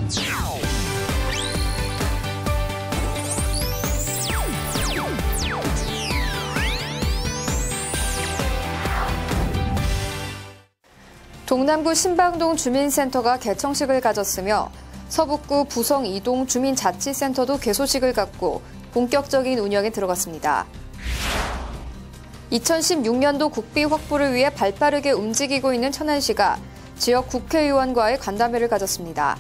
동남구 신방동 주민센터가 개청식을 가졌으며 서북구 부성 2동 주민자치센터도 개소식을 갖고 본격적인 운영에 들어갔습니다. 2016년도 국비 확보를 위해 발빠르게 움직이고 있는 천안시가 지역 국회의원과의 간담회를 가졌습니다.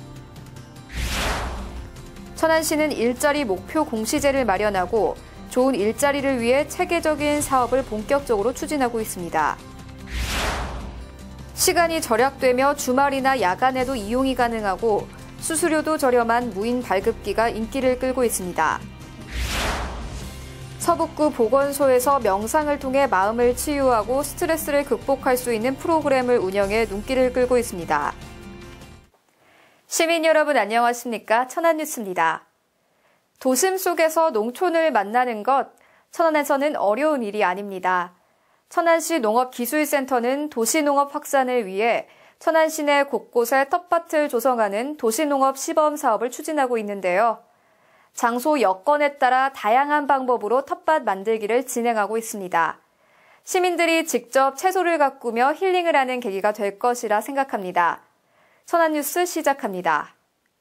천안시는 일자리 목표 공시제를 마련하고 좋은 일자리를 위해 체계적인 사업을 본격적으로 추진하고 있습니다. 시간이 절약되며 주말이나 야간에도 이용이 가능하고 수수료도 저렴한 무인 발급기가 인기를 끌고 있습니다. 서북구 보건소에서 명상을 통해 마음을 치유하고 스트레스를 극복할 수 있는 프로그램을 운영해 눈길을 끌고 있습니다. 시민 여러분 안녕하십니까? 천안뉴스입니다. 도심 속에서 농촌을 만나는 것, 천안에서는 어려운 일이 아닙니다. 천안시 농업기술센터는 도시농업 확산을 위해 천안 시내 곳곳에 텃밭을 조성하는 도시농업 시범 사업을 추진하고 있는데요. 장소 여건에 따라 다양한 방법으로 텃밭 만들기를 진행하고 있습니다. 시민들이 직접 채소를 가꾸며 힐링을 하는 계기가 될 것이라 생각합니다. 천안뉴스 시작합니다.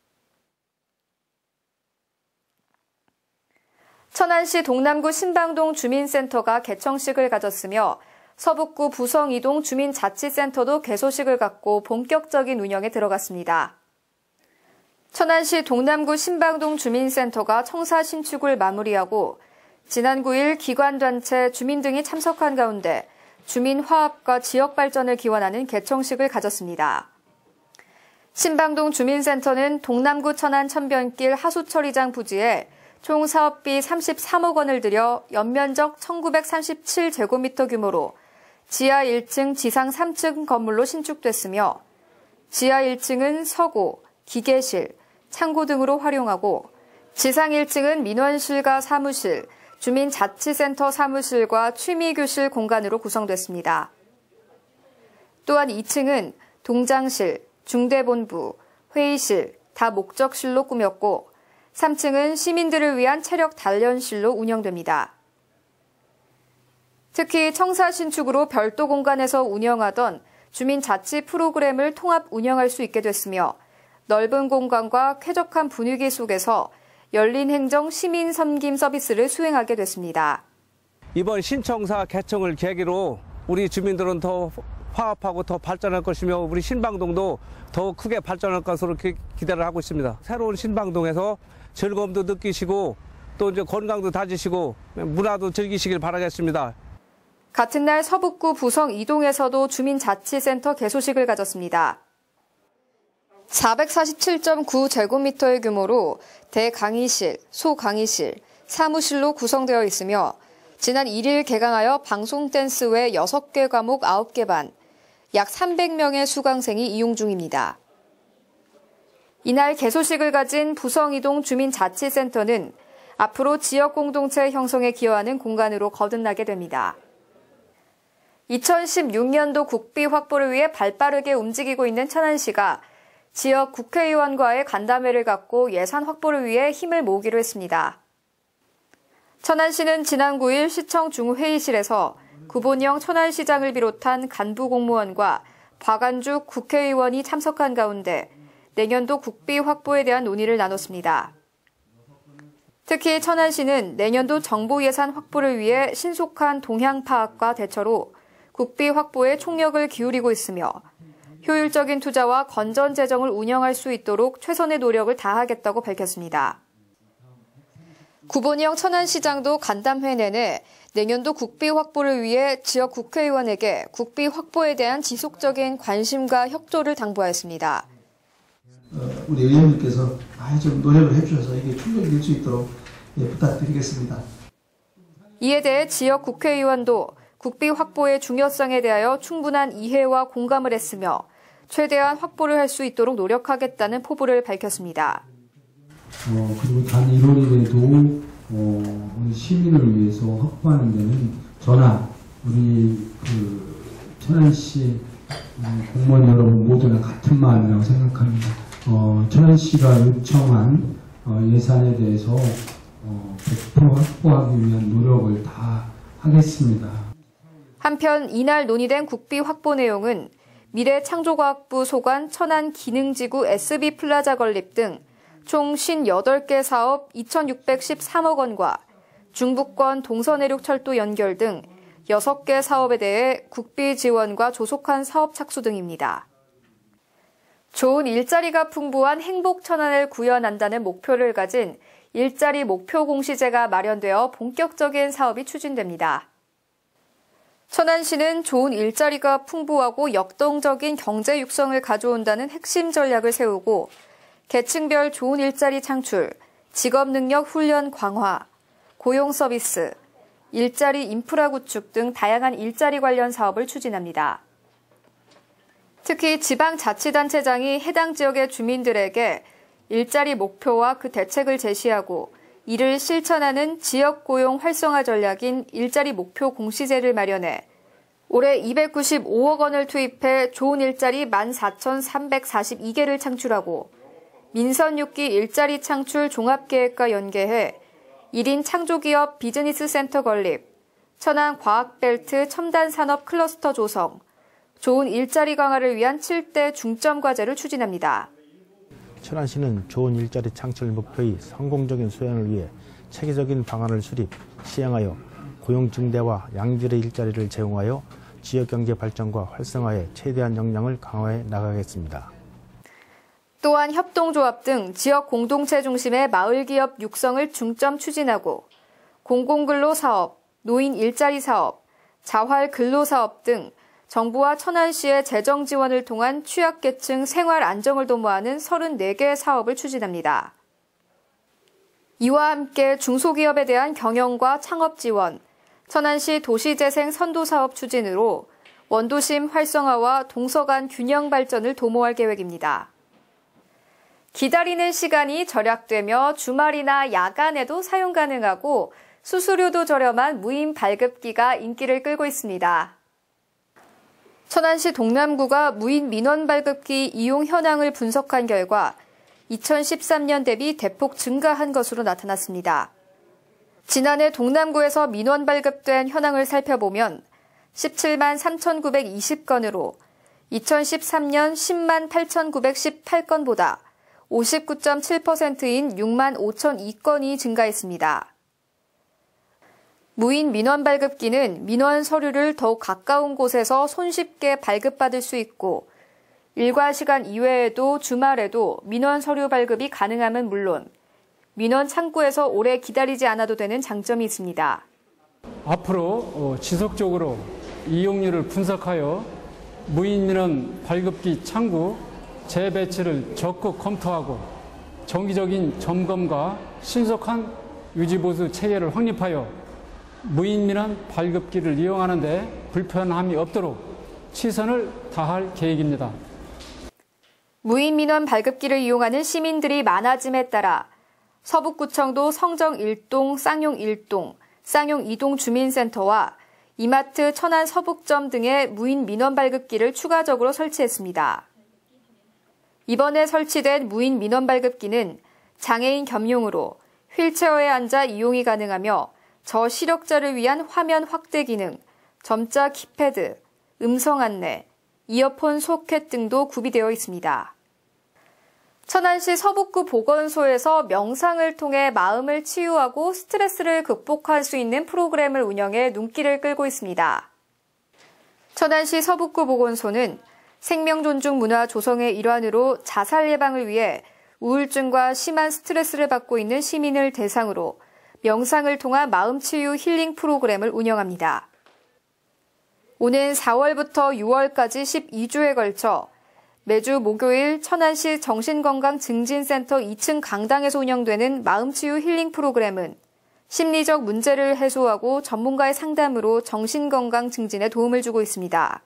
천안시 동남구 신방동 주민센터가 개청식을 가졌으며 서북구 부성 2동 주민자치센터도 개소식을 갖고 본격적인 운영에 들어갔습니다. 천안시 동남구 신방동 주민센터가 청사 신축을 마무리하고 지난 9일 기관단체 주민 등이 참석한 가운데 주민 화합과 지역 발전을 기원하는 개청식을 가졌습니다. 신방동 주민센터는 동남구 천안 천변길 하수처리장 부지에 총 사업비 33억 원을 들여 연면적 1937제곱미터 규모로 지하 1층, 지상 3층 건물로 신축됐으며 지하 1층은 서고, 기계실, 창고 등으로 활용하고 지상 1층은 민원실과 사무실, 주민자치센터 사무실과 취미교실 공간으로 구성됐습니다. 또한 2층은 동장실, 중대본부, 회의실, 다목적실로 꾸몄고 3층은 시민들을 위한 체력 단련실로 운영됩니다. 특히 청사 신축으로 별도 공간에서 운영하던 주민자치 프로그램을 통합 운영할 수 있게 됐으며 넓은 공간과 쾌적한 분위기 속에서 열린 행정 시민 섬김 서비스를 수행하게 됐습니다. 이번 신청사 개청을 계기로 우리 주민들은 더 화합하고 더 발전할 것이며 우리 신방동도 더 크게 발전할 것으로 기대를 하고 있습니다. 새로운 신방동에서 즐거움도 느끼시고 또 이제 건강도 다지시고 문화도 즐기시길 바라겠습니다. 같은 날 서북구 부성 2동에서도 주민자치센터 개소식을 가졌습니다. 447.9제곱미터의 규모로 대강의실, 소강의실, 사무실로 구성되어 있으며 지난 1일 개강하여 방송 댄스 외 6개 과목 9개 반, 약 300명의 수강생이 이용 중입니다. 이날 개소식을 가진 부성 2동 주민자치센터는 앞으로 지역 공동체 형성에 기여하는 공간으로 거듭나게 됩니다. 2016년도 국비 확보를 위해 발빠르게 움직이고 있는 천안시가 지역 국회의원과의 간담회를 갖고 예산 확보를 위해 힘을 모으기로 했습니다. 천안시는 지난 9일 시청 중회의실에서 구본영 천안시장을 비롯한 간부 공무원과 박안주 국회의원이 참석한 가운데 내년도 국비 확보에 대한 논의를 나눴습니다. 특히 천안시는 내년도 정부 예산 확보를 위해 신속한 동향 파악과 대처로 국비 확보에 총력을 기울이고 있으며 효율적인 투자와 건전 재정을 운영할 수 있도록 최선의 노력을 다하겠다고 밝혔습니다. 구본영 천안시장도 간담회 내내 내년도 국비 확보를 위해 지역 국회의원에게 국비 확보에 대한 지속적인 관심과 협조를 당부하였습니다. 우리 의원님께서 많이 좀 노력을 해주셔서 이게 충족이 될 수 있도록 부탁드리겠습니다. 이에 대해 지역 국회의원도 국비 확보의 중요성에 대하여 충분한 이해와 공감을 했으며 최대한 확보를 할 수 있도록 노력하겠다는 포부를 밝혔습니다. 그리고 단 1월이라도 우리 시민을 위해서 확보하는 데는 저나 우리 천안시 공무원 여러분 모두가 같은 마음이라고 생각합니다. 천안시가 요청한 예산에 대해서 100% 확보하기 위한 노력을 다 하겠습니다. 한편 이날 논의된 국비 확보 내용은 미래창조과학부 소관 천안기능지구 SB플라자 건립 등 총 58개 사업 2,613억 원과 중부권 동서내륙철도 연결 등 6개 사업에 대해 국비 지원과 조속한 사업 착수 등입니다. 좋은 일자리가 풍부한 행복 천안을 구현한다는 목표를 가진 일자리 목표 공시제가 마련되어 본격적인 사업이 추진됩니다. 천안시는 좋은 일자리가 풍부하고 역동적인 경제 육성을 가져온다는 핵심 전략을 세우고 계층별 좋은 일자리 창출, 직업능력 훈련 강화, 고용 서비스, 일자리 인프라 구축 등 다양한 일자리 관련 사업을 추진합니다. 특히 지방자치단체장이 해당 지역의 주민들에게 일자리 목표와 그 대책을 제시하고 이를 실천하는 지역고용 활성화 전략인 일자리 목표 공시제를 마련해 올해 295억 원을 투입해 좋은 일자리 14,342개를 창출하고 민선 6기 일자리 창출 종합계획과 연계해 1인 창조기업 비즈니스 센터 건립, 천안 과학벨트 첨단산업 클러스터 조성, 좋은 일자리 강화를 위한 7대 중점 과제를 추진합니다. 천안시는 좋은 일자리 창출 목표의 성공적인 수행을 위해 체계적인 방안을 수립, 시행하여 고용 증대와 양질의 일자리를 제공하여 지역경제 발전과 활성화에 최대한 역량을 강화해 나가겠습니다. 또한 협동조합 등 지역 공동체 중심의 마을기업 육성을 중점 추진하고 공공근로사업, 노인 일자리 사업, 자활근로사업 등 정부와 천안시의 재정 지원을 통한 취약계층 생활 안정을 도모하는 34개 사업을 추진합니다. 이와 함께 중소기업에 대한 경영과 창업 지원, 천안시 도시재생 선도사업 추진으로 원도심 활성화와 동서 간 균형 발전을 도모할 계획입니다. 기다리는 시간이 절약되며 주말이나 야간에도 사용 가능하고 수수료도 저렴한 무인 발급기가 인기를 끌고 있습니다. 천안시 동남구가 무인 민원 발급기 이용 현황을 분석한 결과 2013년 대비 대폭 증가한 것으로 나타났습니다. 지난해 동남구에서 민원 발급된 현황을 살펴보면 17만 3,920건으로 2013년 10만 8,918건보다 59.7%인 6만 5,002건이 증가했습니다. 무인 민원 발급기는 민원 서류를 더욱 가까운 곳에서 손쉽게 발급받을 수 있고 일과 시간 이외에도 주말에도 민원 서류 발급이 가능함은 물론 민원 창구에서 오래 기다리지 않아도 되는 장점이 있습니다. 앞으로 지속적으로 이용률을 분석하여 무인 민원 발급기 창구 재배치를 적극 검토하고 정기적인 점검과 신속한 유지보수 체계를 확립하여 무인 민원 발급기를 이용하는 데 불편함이 없도록 최선을 다할 계획입니다. 무인 민원 발급기를 이용하는 시민들이 많아짐에 따라 서북구청도 성정 1동, 쌍용 1동, 쌍용 2동 주민센터와 이마트 천안 서북점 등의 무인 민원 발급기를 추가적으로 설치했습니다. 이번에 설치된 무인 민원 발급기는 장애인 겸용으로 휠체어에 앉아 이용이 가능하며 저시력자를 위한 화면 확대 기능, 점자 키패드, 음성 안내, 이어폰 소켓 등도 구비되어 있습니다. 천안시 서북구 보건소에서 명상을 통해 마음을 치유하고 스트레스를 극복할 수 있는 프로그램을 운영해 눈길을 끌고 있습니다. 천안시 서북구 보건소는 생명 존중 문화 조성의 일환으로 자살 예방을 위해 우울증과 심한 스트레스를 받고 있는 시민을 대상으로 명상을 통한 마음 치유 힐링 프로그램을 운영합니다. 오는 4월부터 6월까지 12주에 걸쳐 매주 목요일 천안시 정신건강증진센터 2층 강당에서 운영되는 마음치유 힐링 프로그램은 심리적 문제를 해소하고 전문가의 상담으로 정신건강 증진에 도움을 주고 있습니다.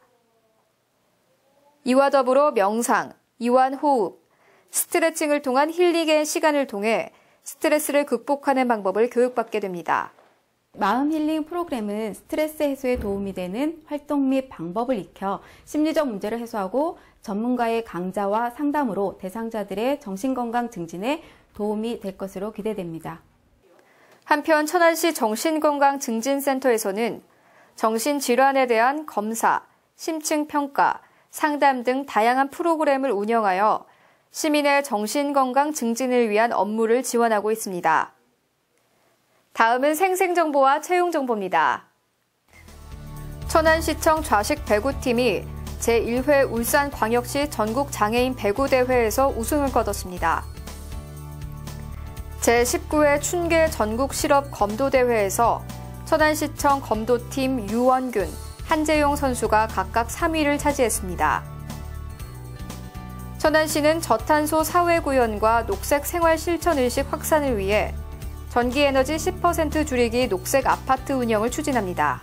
이와 더불어 명상, 이완 호흡, 스트레칭을 통한 힐링의 시간을 통해 스트레스를 극복하는 방법을 교육받게 됩니다. 마음 힐링 프로그램은 스트레스 해소에 도움이 되는 활동 및 방법을 익혀 심리적 문제를 해소하고 전문가의 강좌와 상담으로 대상자들의 정신건강 증진에 도움이 될 것으로 기대됩니다. 한편 천안시 정신건강증진센터에서는 정신질환에 대한 검사, 심층평가, 상담 등 다양한 프로그램을 운영하여 시민의 정신건강 증진을 위한 업무를 지원하고 있습니다. 다음은 생생정보와 채용정보입니다. 천안시청 좌식 배구팀이 제1회 울산광역시 전국장애인 배구대회에서 우승을 거뒀습니다. 제19회 춘계 전국실업 검도대회에서 천안시청 검도팀 유원균, 한재용 선수가 각각 3위를 차지했습니다. 천안시는 저탄소 사회구현과 녹색 생활 실천의식 확산을 위해 전기에너지 10% 줄이기 녹색 아파트 운영을 추진합니다.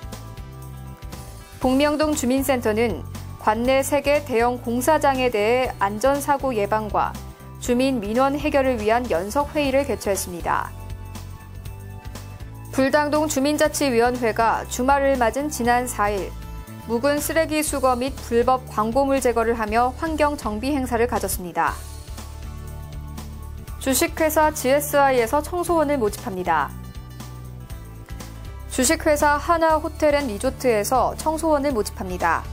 복명동 주민센터는 관내 3개 대형 공사장에 대해 안전사고 예방과 주민 민원 해결을 위한 연석회의를 개최했습니다. 불당동 주민자치위원회가 주말을 맞은 지난 4일 묵은 쓰레기 수거 및 불법 광고물 제거를 하며 환경 정비 행사를 가졌습니다. 주식회사 GSI에서 청소원을 모집합니다. 주식회사 하나호텔앤리조트에서 청소원을 모집합니다.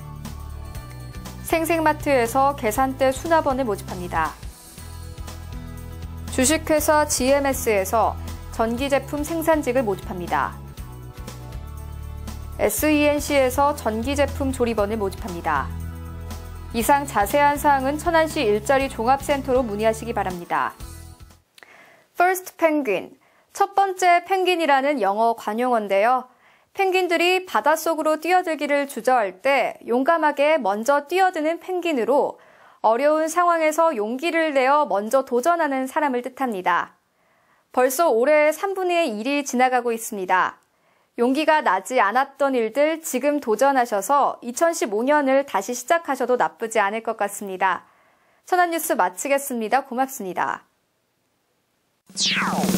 생생마트에서 계산대 수납원을 모집합니다. 주식회사 GMS에서 전기제품 생산직을 모집합니다. SENC에서 전기제품 조립원을 모집합니다. 이상 자세한 사항은 천안시 일자리 종합센터로 문의하시기 바랍니다. First Penguin, 첫 번째 펭귄이라는 영어 관용어인데요. 펭귄들이 바닷속으로 뛰어들기를 주저할 때 용감하게 먼저 뛰어드는 펭귄으로 어려운 상황에서 용기를 내어 먼저 도전하는 사람을 뜻합니다. 벌써 올해 3분의 1이 지나가고 있습니다. 용기가 나지 않았던 일들 지금 도전하셔서 2015년을 다시 시작하셔도 나쁘지 않을 것 같습니다. 천안 뉴스 마치겠습니다. 고맙습니다.